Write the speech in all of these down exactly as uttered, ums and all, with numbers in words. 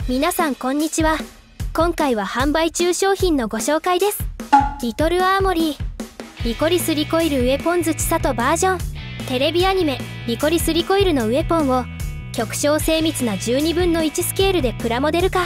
皆さんこんにちは。今回は販売中商品のご紹介です。リトルアーモリーリコリスリコイルウェポンズ千里バージョン。テレビアニメリコリスリコイルのウェポンを極小精密なじゅうにぶんのいちスケールでプラモデル化。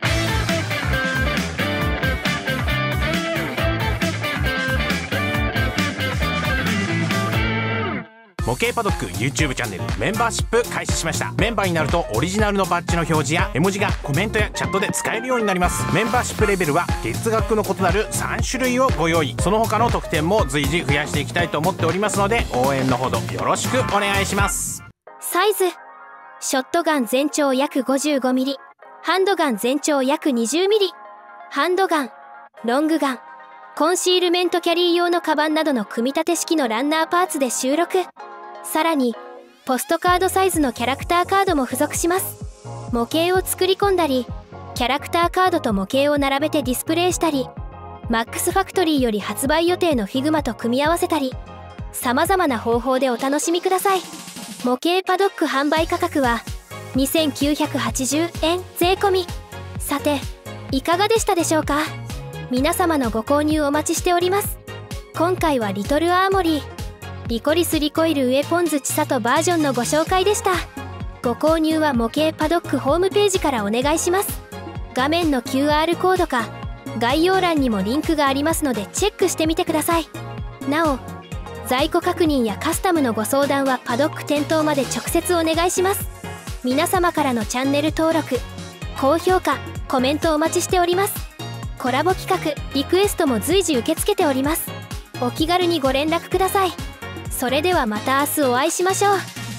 模型パドック YouTube チャンネルメンバーシップ開始しました。メンバーになるとオリジナルのバッジの表示や絵文字がコメントやチャットで使えるようになります。メンバーシップレベルは月額の異なるさんしゅるいをご用意。その他の特典も随時増やしていきたいと思っておりますので、応援のほどよろしくお願いします。 サイズショットガン全長約 ごじゅうごミリ、 ハンドガン全長約 にじゅうミリ、 ハンドガン、ロングガン、コンシールメントキャリー用のカバンなどの組み立て式のランナーパーツで収録。さらにポストカードサイズのキャラクターカードも付属します。模型を作り込んだり、キャラクターカードと模型を並べてディスプレイしたり、マックスファクトリーより発売予定のフィグマと組み合わせたり、様々な方法でお楽しみください。模型パドック販売価格はにせんきゅうひゃくはちじゅうえん税込み。さていかがでしたでしょうか。皆様のご購入お待ちしております。今回はリトルアーモリーリコリスリコイルウェポンズ千里バージョンのご紹介でした。ご購入は模型パドックホームページからお願いします。画面の キューアール コードか概要欄にもリンクがありますのでチェックしてみてください。なお在庫確認やカスタムのご相談はパドック店頭まで直接お願いします。皆様からのチャンネル登録、高評価、コメントお待ちしております。コラボ企画、リクエストも随時受け付けております。お気軽にご連絡ください。それではまた明日お会いしましょう。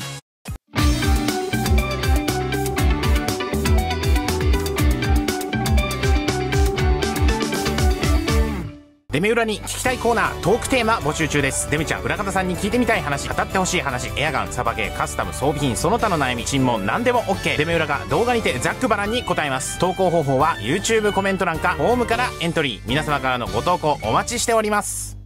デメ裏に聞きたいコーナートークテーマ募集中です。デメちゃん、裏方さんに聞いてみたい話、語ってほしい話、エアガン、サバゲー、カスタム、装備品、その他の悩み、尋問何でも OK。 デメ裏が動画にてざっくばらんに答えます。投稿方法は YouTube コメント欄かフォームからエントリー。皆様からのご投稿お待ちしております。